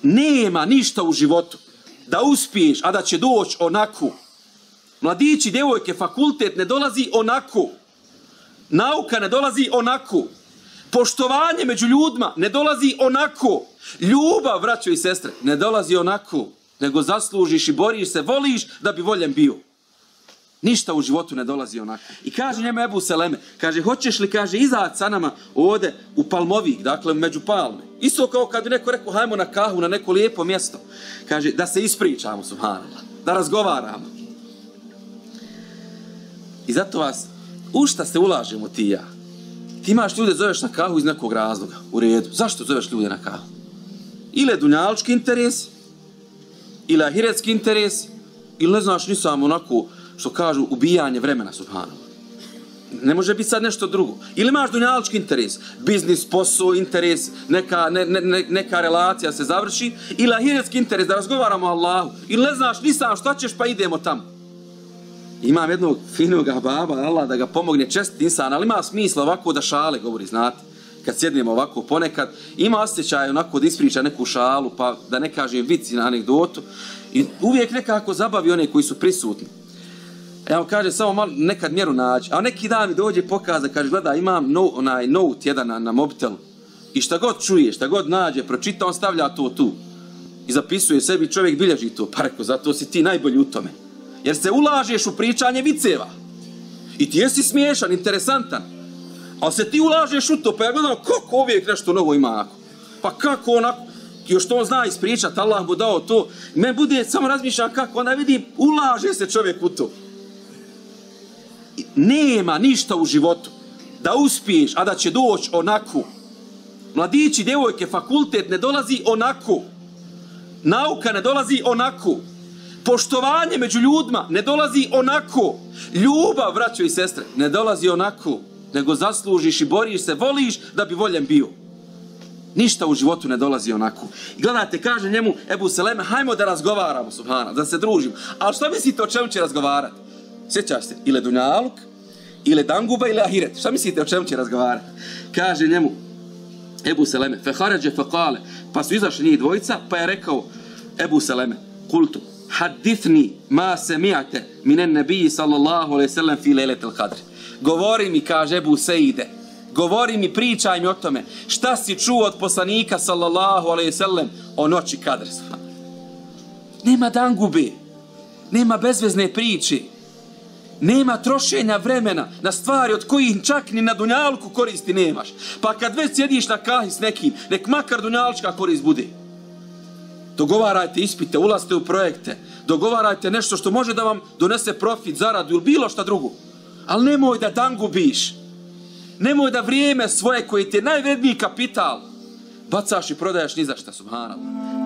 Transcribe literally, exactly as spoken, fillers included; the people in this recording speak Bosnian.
nema ništa u životu da uspiješ, a da će doći onako. Mladići, djevojke, fakultet ne dolazi onako. Nauka ne dolazi onako. Poštovanje među ljudima ne dolazi onako. Ljubav, braćo i sestre, ne dolazi onako. Nego zaslužiš i boriš se, voliš da bi voljen bio. Ništa u životu ne dolazi onako. I kaže njemu Ebu Seleme, kaže, hoćeš li, kaže, izaći sa nama ovdje u Palmovik, dakle, među palme. Isto kao kad bi neko rekao, hajmo na kahu, na neko lijepo mjesto. Kaže, da se ispričamo, subhanallah, da razgovaramo. I zato vas, u šta se ulažemo ti i ja? Ti imaš ljude, zoveš na kahu iz nekog razloga, u redu. Zašto zoveš ljude na kahu? Ili je dunjalički interes, ili ahiretski interes, ili ne znaš, nisam onako, što kažu, ubijanje vremena, subhanallah. Ne može biti sad nešto drugo. Ili imaš dunjalički interes, biznis, posao, interes, neka, ne, ne, neka relacija se završi, ili ahiretski interes, da razgovaramo o Allahu. Ili ne znaš, nisam, šta ćeš, pa idemo tamo. Imam jednog finog baba, Allah da ga pomogne, čestit insan, ali ima smisla ovako da šale govori, znate. Kad sjednemo ovako ponekad, ima osjećaj onako da ispriča neku šalu, pa da ne kažem vici na anegdotu. I uvijek nekako zabavi one koji su prisutni. Evo kaže, samo malo nekad mjeru nađi. A neki dan mi dođe pokaza, kaže, gleda, imam no, onaj note jedan na, na mobitelu. I šta god čuje, šta god nađe, pročita, on stavlja to tu. I zapisuje sebi, čovjek bilježi to. Pa reko, zato si ti najbolji u tome. Jer se ulažeš u pričanje viceva. I ti jesi smiješan, interesantan. Ali se ti ulažeš u to, pa ja gledam kako uvijek nešto novo ima onako. Pa kako onako, još to on zna ispričat, Allah mu dao to. Men bude samo razmišljam kako, onda vidim, ulaže se čovjek u to. Nema ništa u životu da uspiješ, a da će doći onako. Mladići, djevojke, fakultet ne dolazi onako. Nauka ne dolazi onako. Poštovanje među ljudima ne dolazi onako. Ljubav, braćo i sestre, ne dolazi onako. Nego zaslužiš i boriš se, voliš da bi voljen bio. Ništa u životu ne dolazi onako. I gledajte, kaže njemu Ebu Seleme, hajmo da razgovaramo, subhana, da se družimo. Ali šta mislite o čemu će razgovarati? Sjećaš se, ili dunjaluk, ili danguba, ili ahiret. Šta mislite o čemu će razgovarati? Kaže njemu Ebu Seleme, fehaređe fekale, pa su izašli njih dvojica, pa je rekao Ebu Seleme, kultu, hadithni ma semi'ate minen nebiji sallallahu alaihi sallam fi lejletel kadri. Govori mi, kaže Ebu Seide, govori mi, pričaj mi o tome, šta si čuo od poslanika sallallahu alaihi sallam o noći kadri. Nema dangube, nema bezvezne priče, nema trošenja vremena na stvari od kojih čak ni na dunjalku koristi nemaš. Pa kad već sjediš na kahi s nekim, nek makar dunjalčka korist bude. Dogovarajte ispite, ulazite u projekte, dogovarajte nešto što može da vam donese profit, zaradu ili bilo šta drugo. Ali nemoj da dangubiš. Nemoj da vrijeme svoje koje ti je najvredniji kapital bacaš i prodajaš ni za šta, subhanallah.